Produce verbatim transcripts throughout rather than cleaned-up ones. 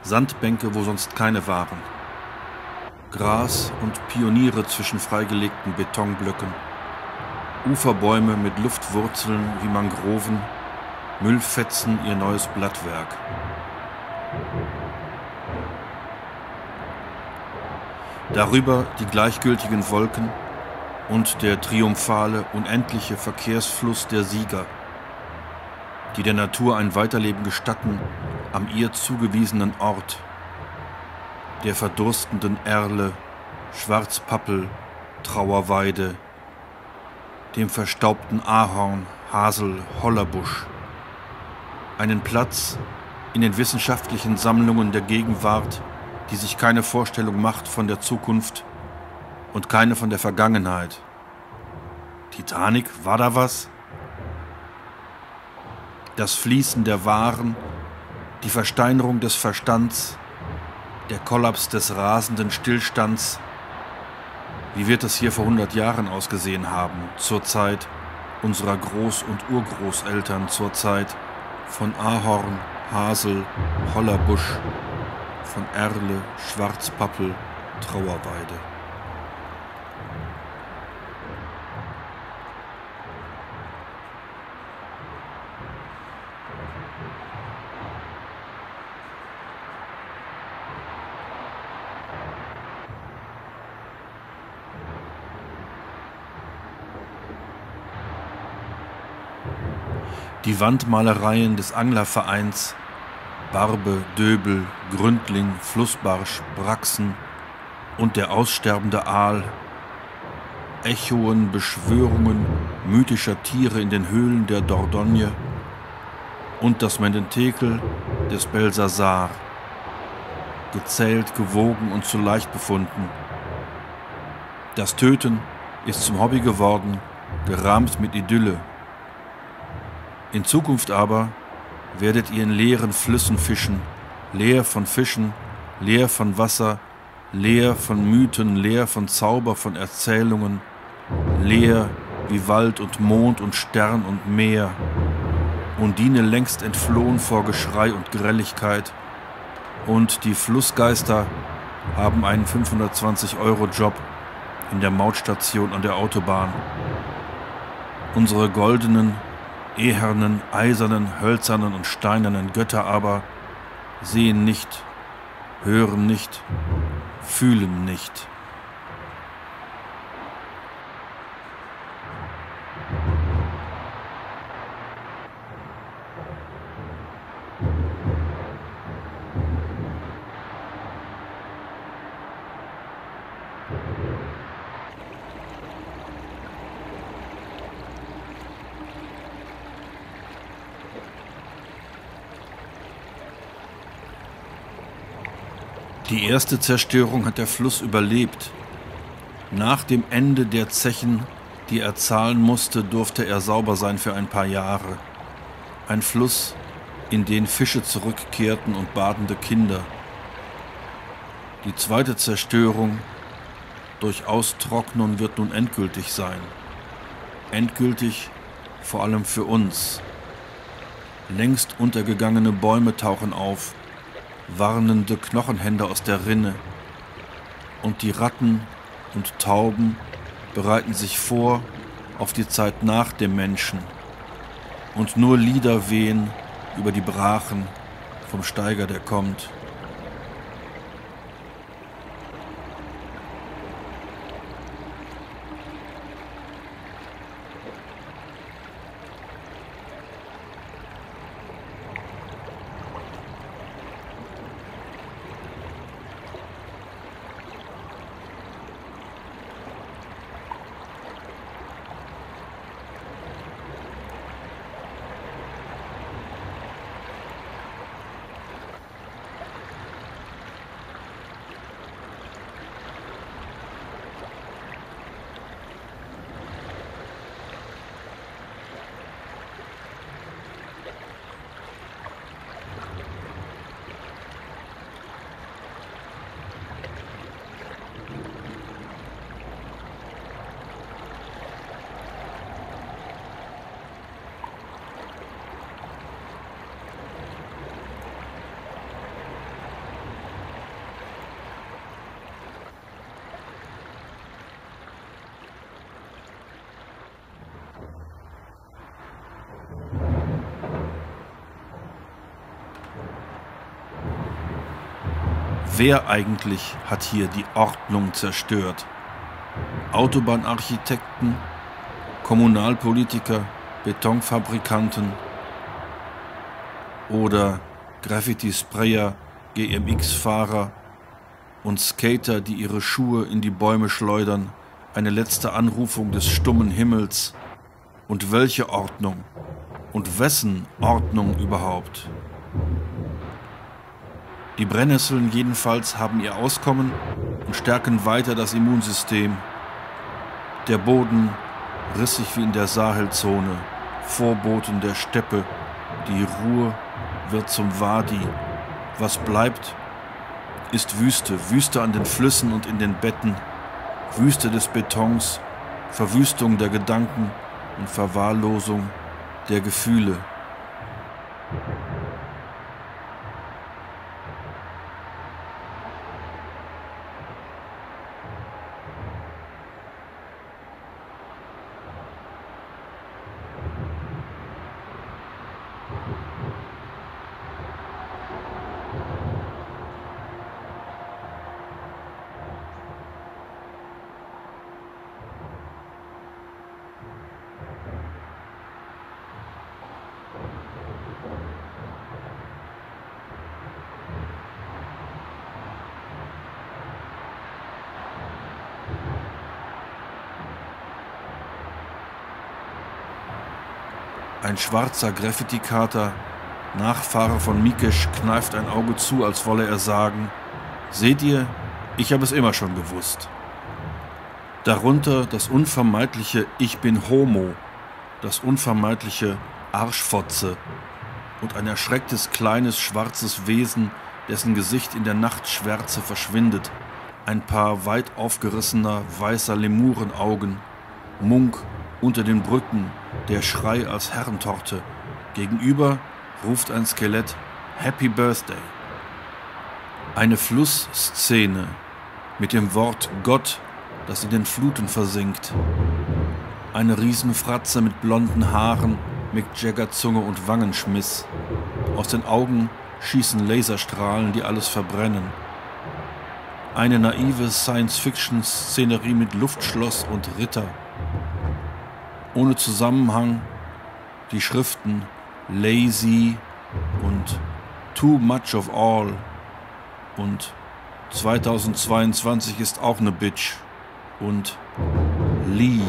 Sandbänke, wo sonst keine waren. Gras und Pioniere zwischen freigelegten Betonblöcken. Uferbäume mit Luftwurzeln wie Mangroven, Müllfetzen ihr neues Blattwerk. Darüber die gleichgültigen Wolken und der triumphale, unendliche Verkehrsfluss der Sieger, die der Natur ein Weiterleben gestatten am ihr zugewiesenen Ort, der verdurstenden Erle, Schwarzpappel, Trauerweide, dem verstaubten Ahorn, Hasel, Hollerbusch, einen Platz in den wissenschaftlichen Sammlungen der Gegenwart, die sich keine Vorstellung macht von der Zukunft und keine von der Vergangenheit. Titanic, war da was? Das Fließen der Waren, die Versteinerung des Verstands, der Kollaps des rasenden Stillstands. Wie wird es hier vor hundert Jahren ausgesehen haben, zur Zeit unserer Groß- und Urgroßeltern, zur Zeit von Ahorn, Hasel, Hollerbusch, von Erle, Schwarzpappel, Trauerweide. Die Wandmalereien des Anglervereins, Barbe, Döbel, Gründling, Flussbarsch, Brachsen und der aussterbende Aal, Echoen, Beschwörungen mythischer Tiere in den Höhlen der Dordogne und das Mendentekel des Belsasar, gezählt, gewogen und zu leicht befunden. Das Töten ist zum Hobby geworden, gerahmt mit Idylle. In Zukunft aber werdet ihr in leeren Flüssen fischen, leer von Fischen, leer von Wasser, leer von Mythen, leer von Zauber, von Erzählungen, leer wie Wald und Mond und Stern und Meer. Undine längst entflohen vor Geschrei und Grelligkeit, und die Flussgeister haben einen fünfhundertzwanzig-Euro-Job in der Mautstation an der Autobahn. Unsere goldenen, ehernen, eisernen, hölzernen und steinernen Götter aber sehen nicht, hören nicht, fühlen nicht. Die erste Zerstörung hat der Fluss überlebt. Nach dem Ende der Zechen, die er zahlen musste, durfte er sauber sein für ein paar Jahre. Ein Fluss, in den Fische zurückkehrten und badende Kinder. Die zweite Zerstörung durch Austrocknung wird nun endgültig sein. Endgültig vor allem für uns. Längst untergegangene Bäume tauchen auf, warnende Knochenhände aus der Rinne, und die Ratten und Tauben bereiten sich vor auf die Zeit nach dem Menschen, und nur Lieder wehen über die Brachen vom Steiger, der kommt. Wer eigentlich hat hier die Ordnung zerstört? Autobahnarchitekten, Kommunalpolitiker, Betonfabrikanten oder Graffiti-Sprayer, G M X-Fahrer und Skater, die ihre Schuhe in die Bäume schleudern, eine letzte Anrufung des stummen Himmels. Und welche Ordnung? Und wessen Ordnung überhaupt? Die Brennnesseln jedenfalls haben ihr Auskommen und stärken weiter das Immunsystem. Der Boden rissig wie in der Sahelzone, Vorboten der Steppe, die Ruhr wird zum Wadi. Was bleibt, ist Wüste, Wüste an den Flüssen und in den Betten, Wüste des Betons, Verwüstung der Gedanken und Verwahrlosung der Gefühle. Ein schwarzer Graffiti-Kater, Nachfahre von Mikesh, kneift ein Auge zu, als wolle er sagen: Seht ihr, ich habe es immer schon gewusst. Darunter das unvermeidliche Ich bin Homo, das unvermeidliche Arschfotze und ein erschrecktes kleines schwarzes Wesen, dessen Gesicht in der Nachtschwärze verschwindet, ein paar weit aufgerissener weißer Lemurenaugen, Munk unter den Brücken, der Schrei als Herrentorte. Gegenüber ruft ein Skelett Happy Birthday. Eine Flussszene mit dem Wort Gott, das in den Fluten versinkt. Eine Riesenfratze mit blonden Haaren, Mick Jagger Zunge und Wangenschmiss. Aus den Augen schießen Laserstrahlen, die alles verbrennen. Eine naive Science-Fiction-Szenerie mit Luftschloss und Ritter. Ohne Zusammenhang die Schriften Lazy und Too Much of All und zweitausendzweiundzwanzig ist auch ne Bitch und Leave.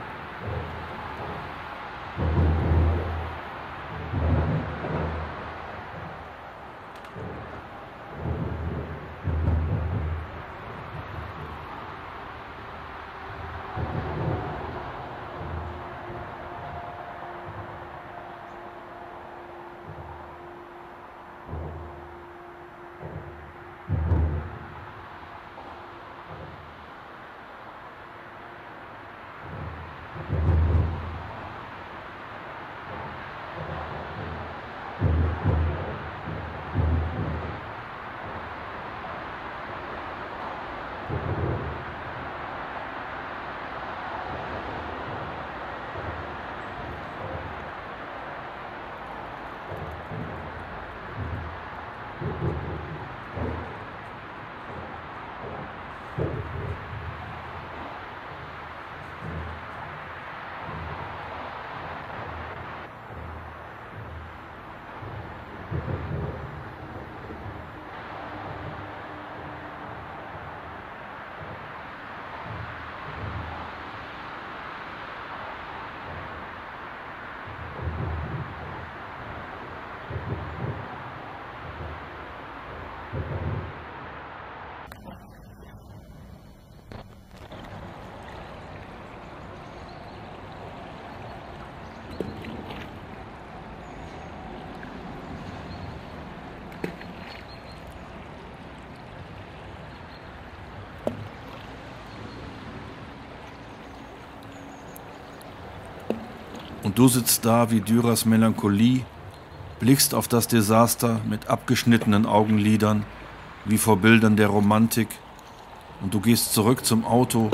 Und du sitzt da wie Dürers Melancholie, blickst auf das Desaster mit abgeschnittenen Augenlidern, wie vor Bildern der Romantik, und du gehst zurück zum Auto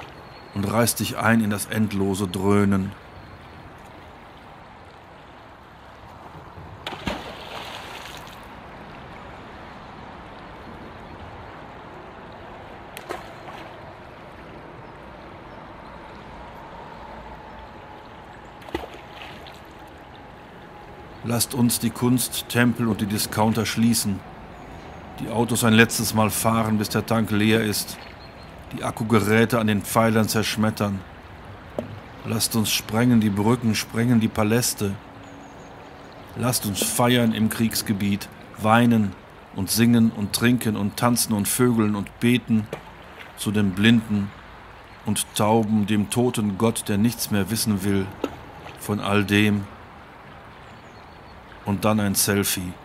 und reißt dich ein in das endlose Dröhnen. Lasst uns die Kunst, Tempel und die Discounter schließen. Die Autos ein letztes Mal fahren, bis der Tank leer ist. Die Akkugeräte an den Pfeilern zerschmettern. Lasst uns sprengen die Brücken, sprengen die Paläste. Lasst uns feiern im Kriegsgebiet, weinen und singen und trinken und tanzen und vögeln und beten zu dem Blinden und Tauben, dem toten Gott, der nichts mehr wissen will von all dem. Und dann ein Selfie.